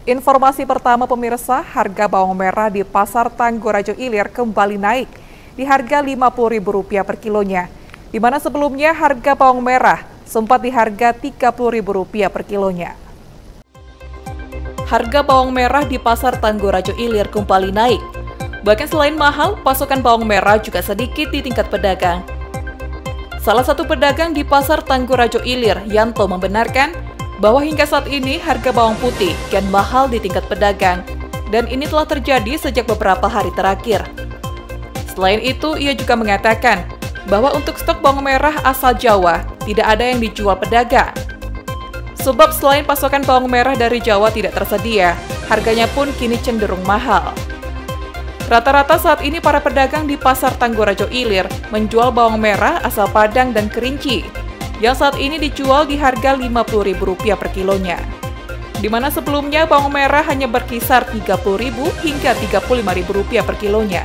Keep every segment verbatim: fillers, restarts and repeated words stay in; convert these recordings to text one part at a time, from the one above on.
Informasi pertama pemirsa, harga bawang merah di Pasar Tanggorajo Ilir kembali naik di harga lima puluh ribu rupiah per kilonya, di mana sebelumnya harga bawang merah sempat di harga tiga puluh ribu rupiah per kilonya. Harga bawang merah di Pasar Tanggorajo Ilir kembali naik. Bahkan selain mahal, pasokan bawang merah juga sedikit di tingkat pedagang. Salah satu pedagang di Pasar Tanggorajo Ilir, Yanto, membenarkan bahwa hingga saat ini harga bawang putih kian mahal di tingkat pedagang, dan ini telah terjadi sejak beberapa hari terakhir. Selain itu, ia juga mengatakan bahwa untuk stok bawang merah asal Jawa tidak ada yang dijual pedagang. Sebab selain pasokan bawang merah dari Jawa tidak tersedia, harganya pun kini cenderung mahal. Rata-rata saat ini para pedagang di Pasar Tanggorajo Ilir menjual bawang merah asal Padang dan Kerinci, yang saat ini dijual di harga lima puluh ribu rupiah per kilonya. Di mana sebelumnya bawang merah hanya berkisar tiga puluh ribu hingga tiga puluh lima ribu rupiah per kilonya.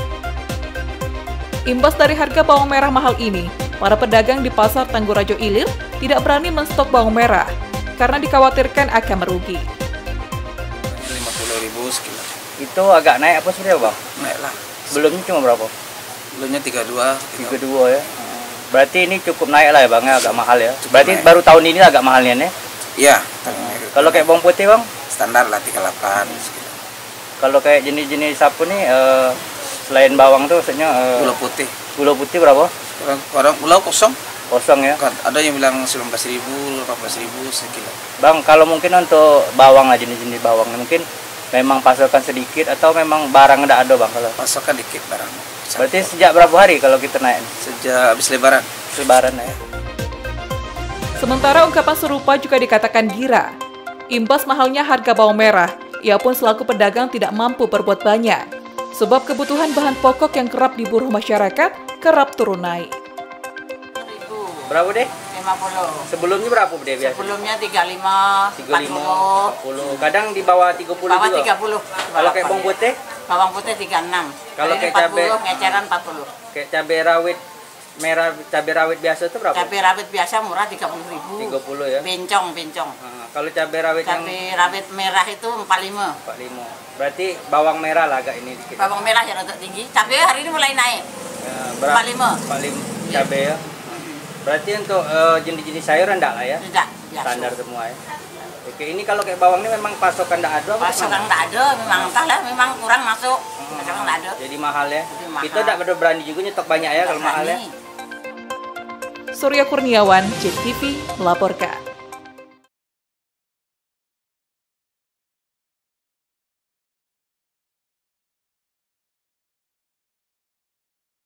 Imbas dari harga bawang merah mahal ini, para pedagang di Pasar Tanggorajo Ilir tidak berani menstok bawang merah karena dikhawatirkan akan merugi. lima puluh ribu sekilo. Itu agak naik apa sebenarnya, Bang? Naik lah. Sebelumnya cuma berapa? Sebelumnya tiga puluh dua. tiga puluh dua ya. Berarti ini cukup naik lah ya, Bang, ya? Agak mahal ya. Cukup Berarti naik. baru tahun ini agak mahalnya nih. Iya. Kalau kayak bawang putih, Bang? Standar lah tiga puluh delapan sekilo. Kalau kayak jenis-jenis sapu nih, eh, selain bawang tuh maksudnya eh, Gula putih. gula putih berapa? Orang orang pulau kosong. Kosong ya. Kan ada yang bilang sembilan belas ribu, delapan belas ribu sekilo. Bang, kalau mungkin untuk bawang lah, jenis-jenis bawang, mungkin memang pasokan sedikit atau memang barang nggak ada, Bang? Kalau Pasokan dikit barang. berarti sejak berapa hari kalau kita naik? Sejak habis lebaran. Lebaran ya. Sementara ungkapan serupa juga dikatakan Gira. Imbas mahalnya harga bawang merah, ia pun selaku pedagang tidak mampu berbuat banyak. Sebab kebutuhan bahan pokok yang kerap diburu masyarakat kerap turun naik. Berapa deh? lima puluh. Sebelumnya berapa deh biasa? Sebelumnya tiga puluh lima, tiga puluh lima, empat puluh. empat puluh. Kadang di bawah tiga puluh Bawah juga. tiga puluh. Kalau kayak bawang putih? Bawang putih tiga puluh enam. Kalau kayak empat puluh, cabai- ngeceran empat puluh. Kayak cabai rawit merah, cabai rawit biasa itu berapa? Cabai rawit biasa murah tiga puluh ribu. tiga puluh ya. Bencong, bencong. Nah, kalau cabai rawit yang Cabai rawit merah itu empat puluh lima. empat puluh lima. Berarti bawang merah lah agak ini dikit. Bawang merah yang untuk tinggi. Cabai hari ini mulai naik. Ya, berapa? empat puluh lima. empat puluh lima cabai ya. Berarti untuk eh, jenis-jenis sayuran enggak lah ya? Tidak, biasa. Standar semua ya. Oke, ini kalau kayak bawang ini memang pasokan enggak ada apa Pasokan gimana? tak ada, memang entah lah, memang kurang masuk. Pasokan tak ada. Jadi mahal ya. Jadi mahal. Kita enggak benar berani juga nyetok banyak ya kalau mahal ya. Berani. Surya Kurniawan, J T V, melaporkan.